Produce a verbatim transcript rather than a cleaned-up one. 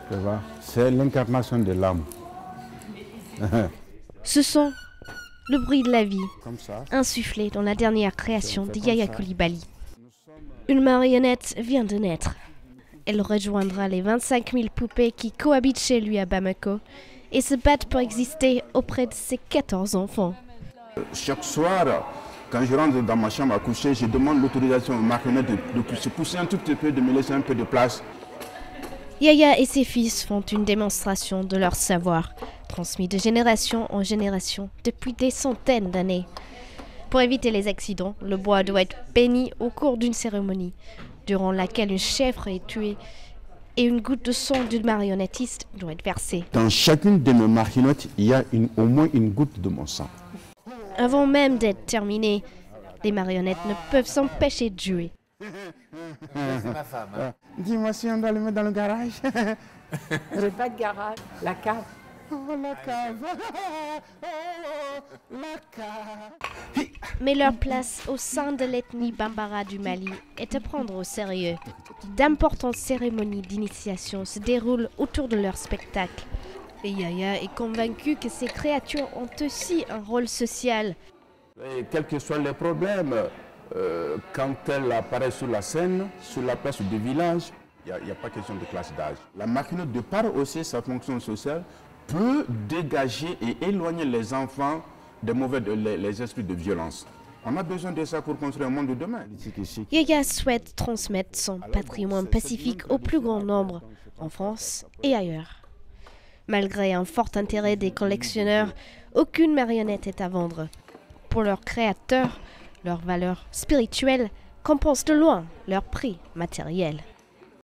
C'est l'incarnation de l'âme. Ce sont le bruit de la vie, insufflé dans la dernière création de Yaya Coulibaly. Une marionnette vient de naître. Elle rejoindra les vingt-cinq mille poupées qui cohabitent chez lui à Bamako et se battent pour exister auprès de ses quatorze enfants. Chaque soir, quand je rentre dans ma chambre à coucher, je demande l'autorisation aux marionnettes de, de se pousser un tout petit peu, de me laisser un peu de place. Yaya et ses fils font une démonstration de leur savoir, transmis de génération en génération depuis des centaines d'années. Pour éviter les accidents, le bois doit être béni au cours d'une cérémonie, durant laquelle une chèvre est tuée et une goutte de sang du marionnettiste doit être versée. Dans chacune de mes marionnettes, il y a une, au moins une goutte de mon sang. Avant même d'être terminées, les marionnettes ne peuvent s'empêcher de jouer. C'est ma femme. Hein. Dis-moi si on doit le mettre dans le garage. J'ai pas de garage, la cave. Oh, la cave. Oh, la cave. Mais leur place au sein de l'ethnie Bambara du Mali est à prendre au sérieux. D'importantes cérémonies d'initiation se déroulent autour de leur spectacle. Et Yaya est convaincu que ces créatures ont aussi un rôle social. Et quels que soient les problèmes, euh, quand elles apparaissent sur la scène, sur la place du village, il n'y a, a pas question de classe d'âge. La marionnette, de par aussi sa fonction sociale, peut dégager et éloigner les enfants des mauvais, les, les esprits de violence. On a besoin de ça pour construire un monde de demain. Yaya souhaite transmettre son patrimoine pacifique au plus grand nombre, en France et ailleurs. Malgré un fort intérêt des collectionneurs, aucune marionnette est à vendre. Pour leurs créateurs, leur valeur spirituelle compense de loin leur prix matériel.